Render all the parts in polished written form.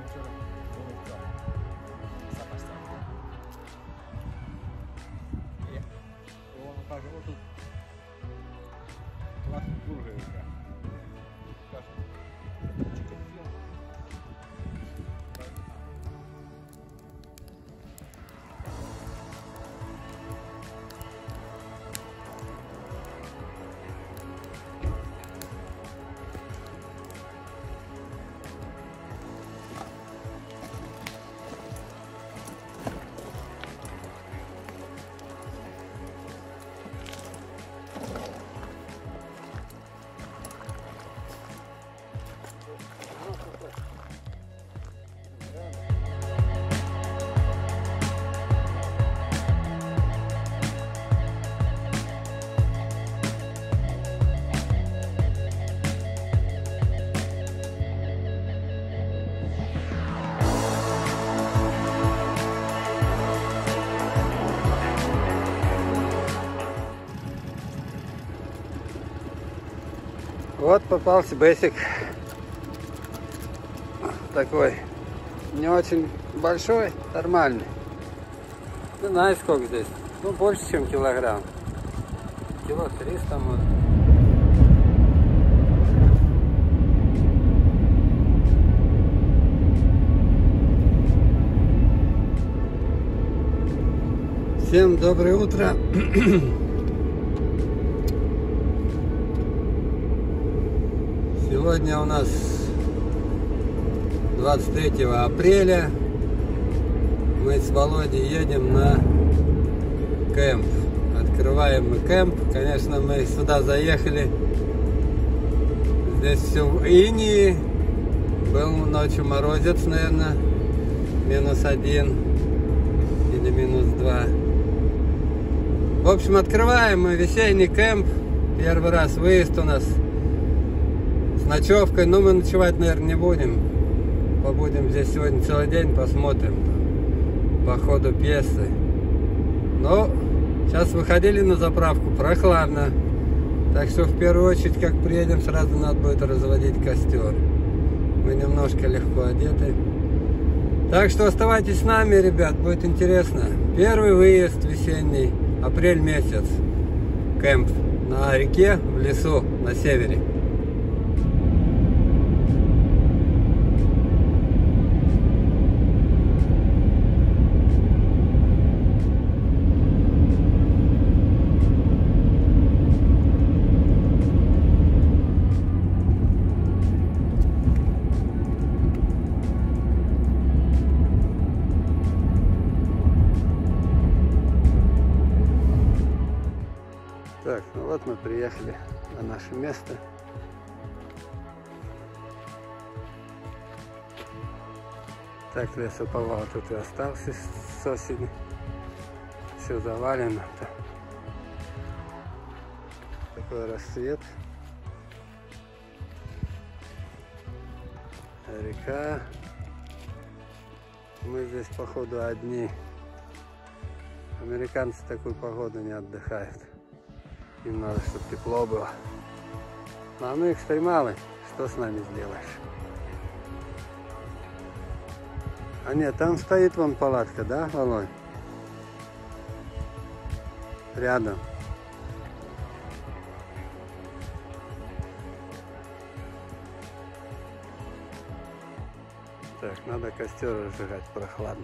Вот попался бэсик. Такой не очень большой, нормальный. Не знаю, сколько здесь. Ну, больше, чем килограмм. Кило 300 может. Всем доброе утро. Сегодня у нас 23 апреля. Мы с Володей едем на кемп. Открываем мы кемп. Конечно, мы сюда заехали. Здесь все в инии. Был ночью морозец, наверное, -1 или -2. В общем, открываем мы весенний кемп. Первый раз выезд у нас с ночевкой. Но мы ночевать, наверное, не будем. Побудем здесь сегодня целый день, посмотрим по ходу пьесы. Но сейчас выходили на заправку, прохладно. Так что в первую очередь, как приедем, сразу надо будет разводить костер. Мы немножко легко одеты. Так что оставайтесь с нами, ребят, будет интересно. Первый выезд весенний, апрель месяц. Кемп на реке, в лесу, на севере. Так, ну вот мы приехали на наше место. Так, лесоповал тут и остался с осени. Все завалено. Такой рассвет. Река. Мы здесь, походу, одни. Американцы такую погоду не отдыхают. Им надо, чтобы тепло было. А мы экстремалы. Что с нами сделаешь? А нет, там стоит вон палатка, да, Володь? Рядом. Так, надо костер разжигать, прохладно.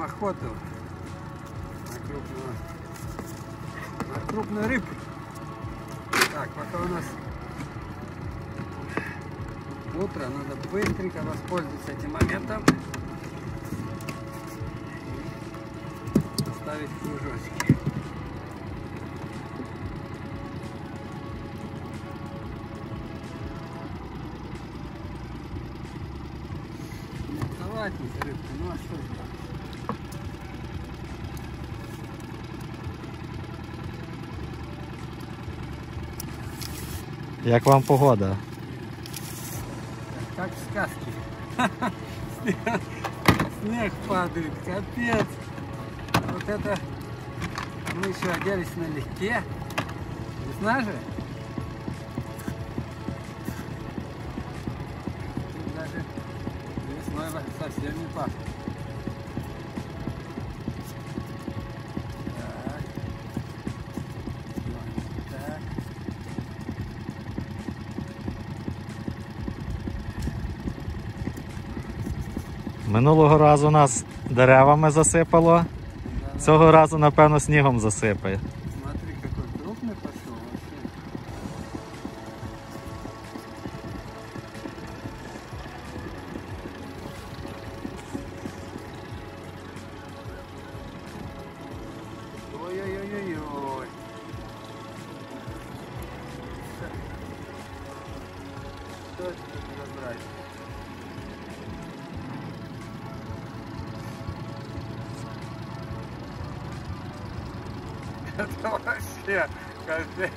охоту на крупную рыбу. Так, пока у нас утро, надо быстренько воспользоваться этим моментом. Ставить кружочки. Салатница рыбка, ну а что сделать? Як вам погода? Как в сказке. Снег падает, капец. Вот это мы еще оделись налегке. Весна же. Даже весной совсем не пахнет. Так. Минулого разу нас деревами засипало, цього разу, напевно, снігом засипає. Смотри, какой крупный пошел вообще. Ой-ой-ой-ой-ой. Что это забрать? Это вообще капец.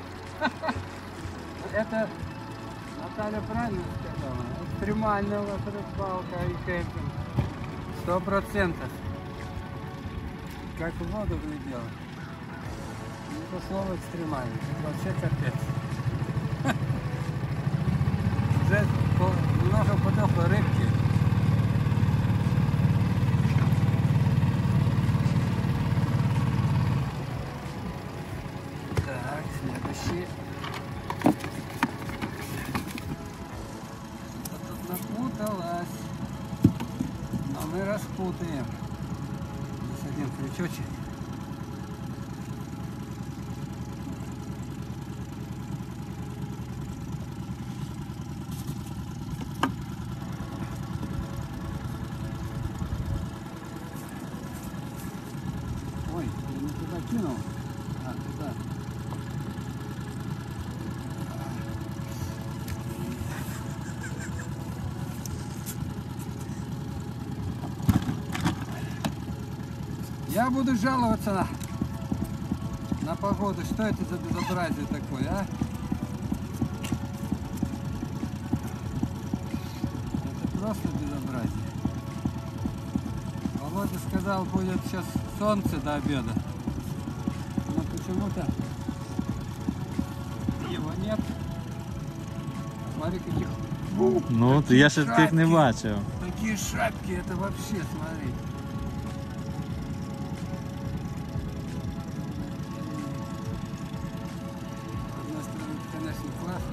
Это Наталья правильно сказала. Экстремальная у вас рыбалка и кемпинг. 100%. Как в воду глядел. Это слово экстремальный. Это вообще капец. Уже немного подохло рыбки. Так, следующий. Тут напуталась. Но мы распутаем. Здесь один крючочек. Ой, я не туда кинул. А, туда. Я буду жаловаться на погоду. Что это за безобразие такое, а? Это просто безобразие. Володя сказал, будет сейчас солнце до обеда. Но почему-то его нет. Смотри, каких... Ну, я ще тих не бачив. Такие шапки, это вообще, смотри. С одной стороны, это, конечно, классно.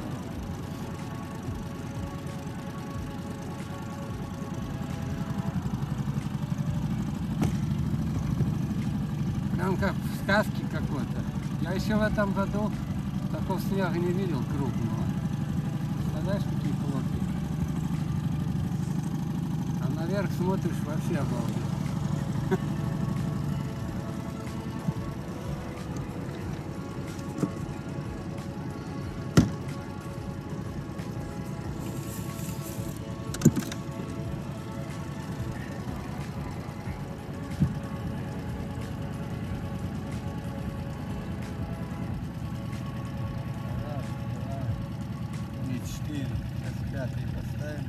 Прям как в сказке какой-то. Я еще в этом году такого снега не видел крупного. Представляешь, какие хлопья? А наверх смотришь, вообще обалдеть. Не 4, сейчас 5 поставим.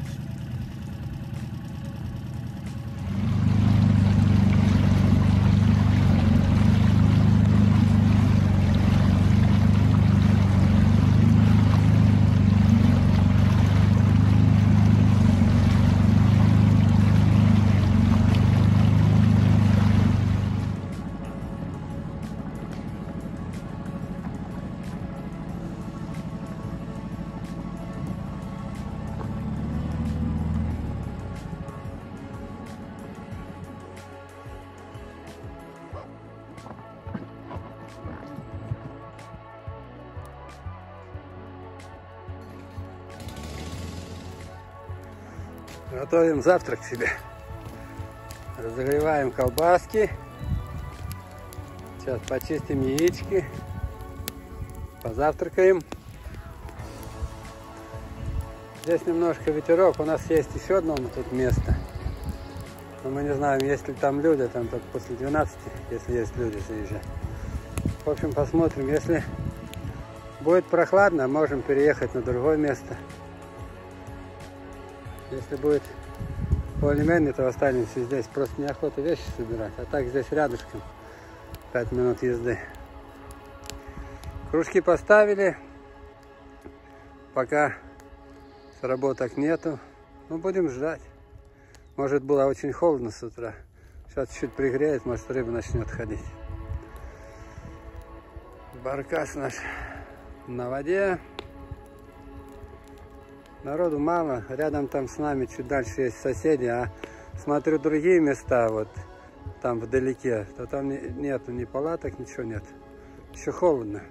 Готовим завтрак себе. Разогреваем колбаски. Сейчас почистим яички. Позавтракаем. Здесь немножко ветерок. У нас есть еще одно тут место. Но мы не знаем, есть ли там люди. Там только после 12, если есть люди, заезжать. В общем, посмотрим. Если будет прохладно, можем переехать на другое место. Если будет более-менее, то останемся здесь. Просто неохота вещи собирать. А так здесь рядышком. 5 минут езды. Кружки поставили. Пока сработок нету. Ну, будем ждать. Может, было очень холодно с утра. Сейчас чуть-чуть пригреет, может, рыба начнет ходить. Баркас наш на воде. Народу мало. Рядом там с нами чуть дальше есть соседи. А смотрю другие места, вот там вдалеке, то там нету ни палаток, ничего нет. Еще холодно.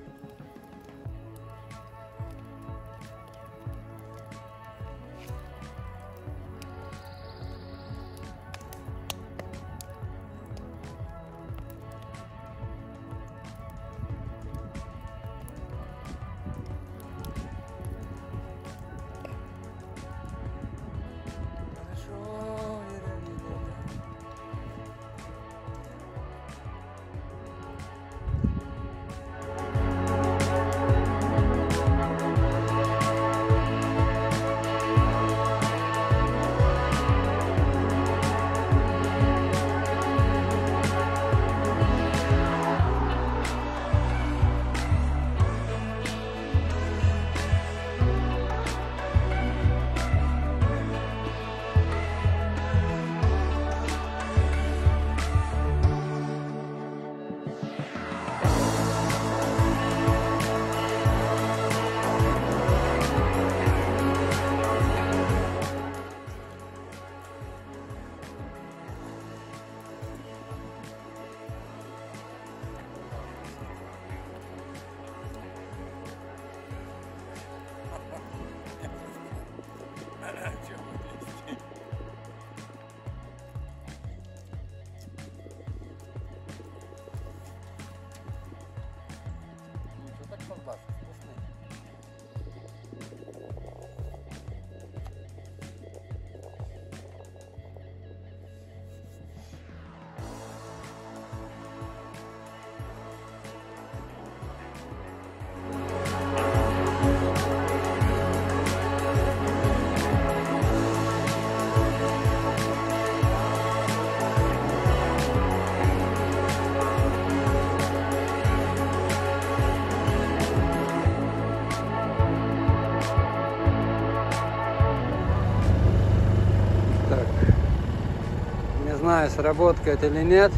Не знаю, сработает или нет.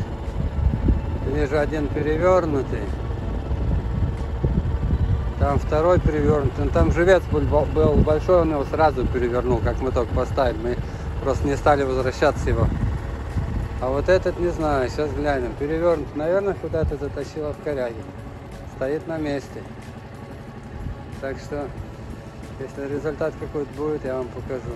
Вижу один перевернутый. Там второй перевернутый. Там живец был большой, он его сразу перевернул, как мы только поставили. Мы просто не стали возвращаться его. А вот этот не знаю, сейчас глянем. Перевернут, наверное, куда-то затащило в коряге. Стоит на месте. Так что, если результат какой-то будет, я вам покажу.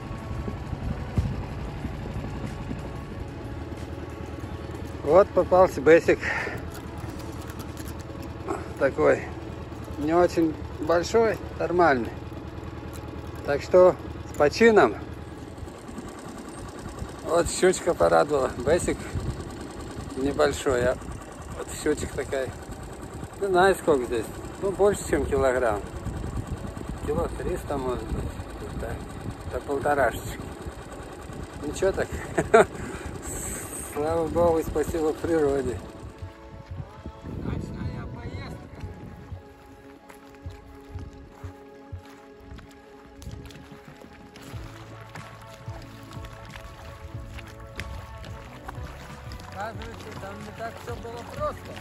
Вот попался бэсик. Такой не очень большой, нормальный. Так что с почином. Вот щучка порадовала. Бэсик небольшой, а вот щучка такая. Не знаю, сколько здесь. Ну, больше, чем килограмм. Кило 300, может быть. Это полторашечки. Ничего так. Слава Богу и спасибо природе. Ночная поездка. Оказывается, там не так все было просто.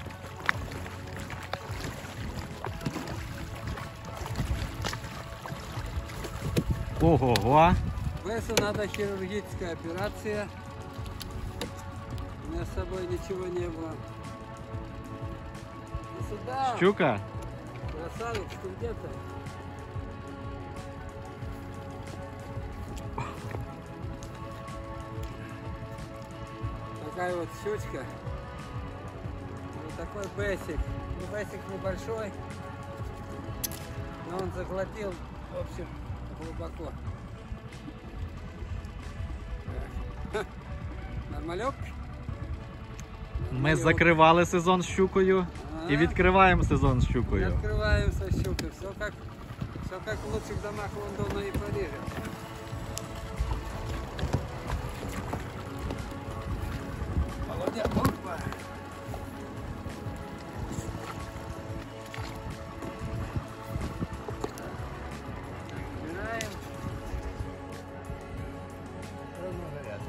Ого-го! Весу надо хирургическая операция. У меня с собой ничего не было. И сюда. Щука? Красавец, ты где-то? такая вот щучка. Вот такой бэсик. Ну, бэсик небольшой, но он заглотил, в общем, глубоко. Нормалек? Ми закривали сезон з щукою і відкриваємо сезон з щукою. Открываем со щукой. Все как в лучших домах Лондона и Парижа. Володя, опа! Убираем. Ровно горят.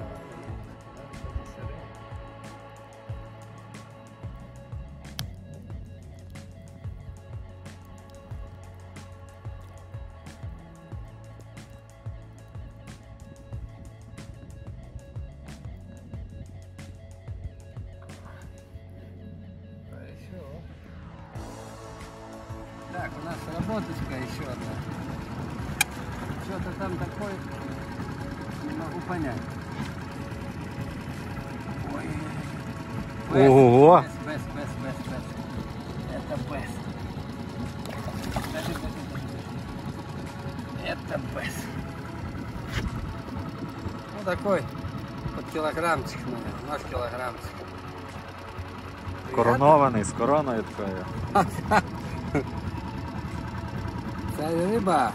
Так, у нас работочка еще одна. Что-то там такое, не могу понять. Ой. Ого! Бэс. Это бэс. Это бэс. Ну такой, под килограммчик, наверное, может килограммчик. Коронований, з короною такою. Царь рыба.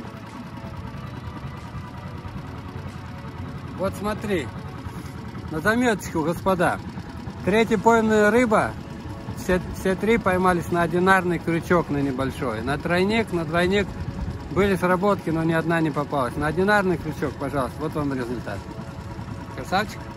Вот смотри, на заметочку, господа. Третья пойманная рыба, все три поймались на одинарный крючок, на небольшой. На двойник были сработки, но ни одна не попалась. На одинарный крючок, пожалуйста, вот вам результат. Красавчик.